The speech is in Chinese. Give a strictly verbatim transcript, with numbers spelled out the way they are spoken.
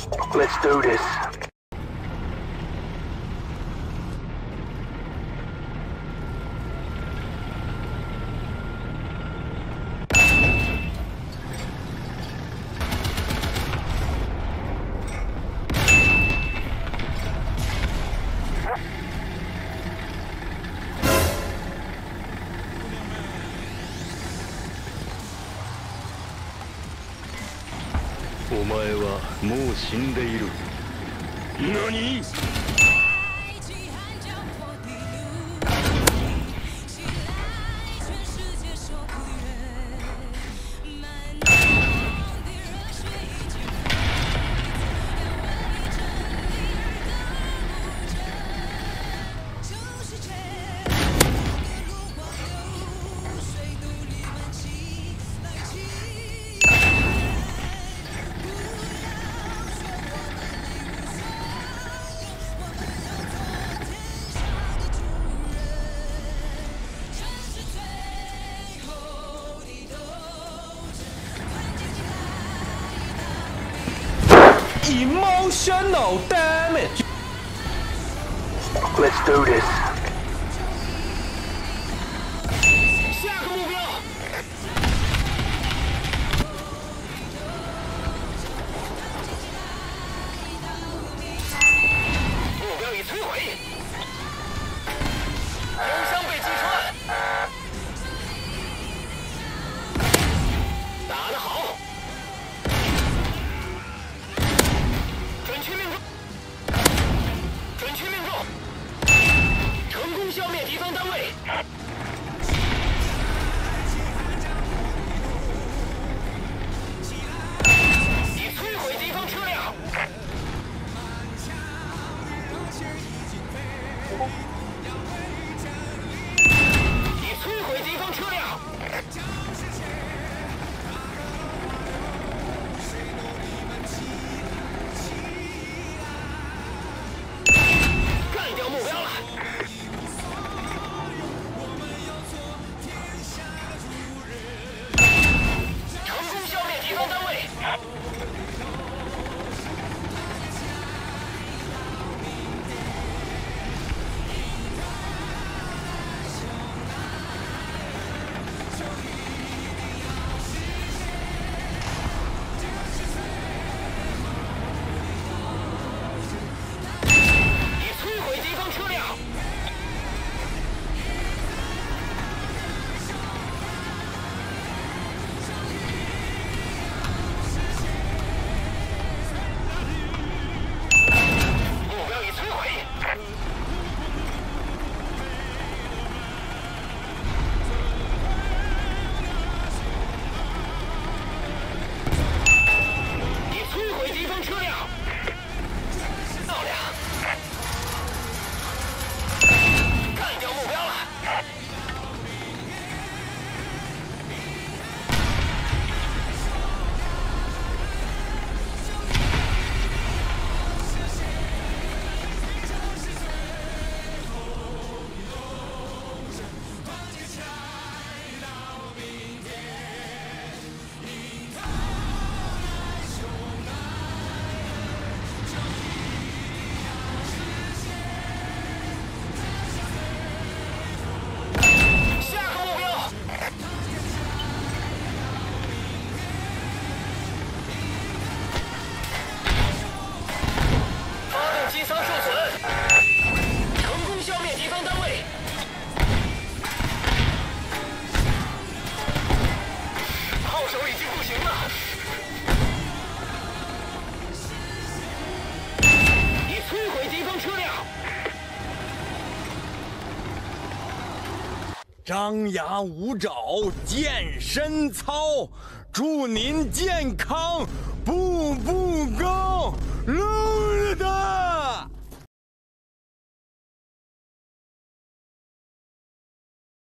Let's do this. お前はもう死んでいる。何？ Emotional damage. Let's do this. 下个目标。目标已摧毁。油箱被击穿。打得好。 准确命中！准确命中！成功消灭敌方单位。已摧毁敌方车辆。已摧毁敌方车辆。 目标了！成功消灭敌方单位。已摧毁敌方车辆。 车辆，漂亮，干掉目标了。机舱受损，成功消灭敌方单位。炮手已经不行了，已摧毁敌方车辆。 张牙舞爪，健身操，祝您健康，步步高，撸着它。